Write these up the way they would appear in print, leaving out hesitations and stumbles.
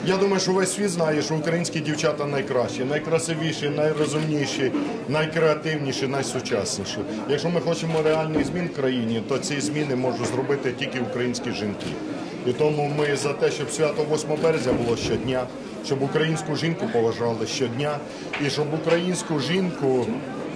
Я думаю, що весь світ знає, що українські дівчата найкращі, найкрасивіші, найрозумніші, найкреативніші, найсучасніші. Якщо ми хочемо реальних змін в країні, то ці зміни можуть зробити тільки українські жінки. І тому ми за те, щоб свято 8 березня було щодня, щоб українську жінку поважали щодня, і щоб українську жінку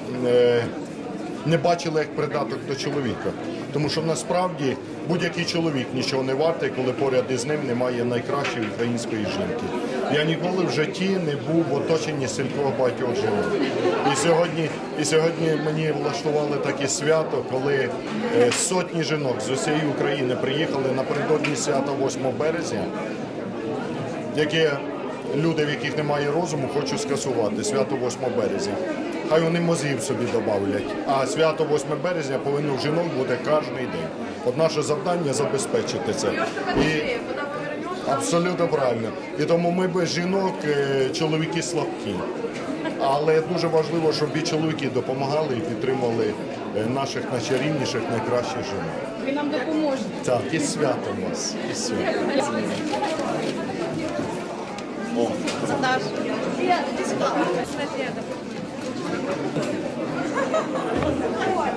не бачили як придаток до чоловіка. Тому що насправді будь-який чоловік нічого не вартий, коли поряд із ним немає найкращої української жінки. Я ніколи в житті не був в оточенні стількох багатьох жінок. І сьогодні мені влаштували таке свято, коли сотні жінок з усієї України приїхали напередодні свята 8 березня, яке люди, в яких немає розуму, хочуть скасувати свято 8 березня. Хай вони мозгів собі добавлять. А свято 8 березня повинно в жінок бути кожен день. От наше завдання – забезпечити це. І абсолютно правильно. І тому ми без жінок, чоловіки слабкі. Але дуже важливо, щоб і чоловіки допомагали і підтримали наших найчарівніших, найкращих жінок. Ви нам допоможете. Так, і святом вас. І святом. О, Саш, іди сюди.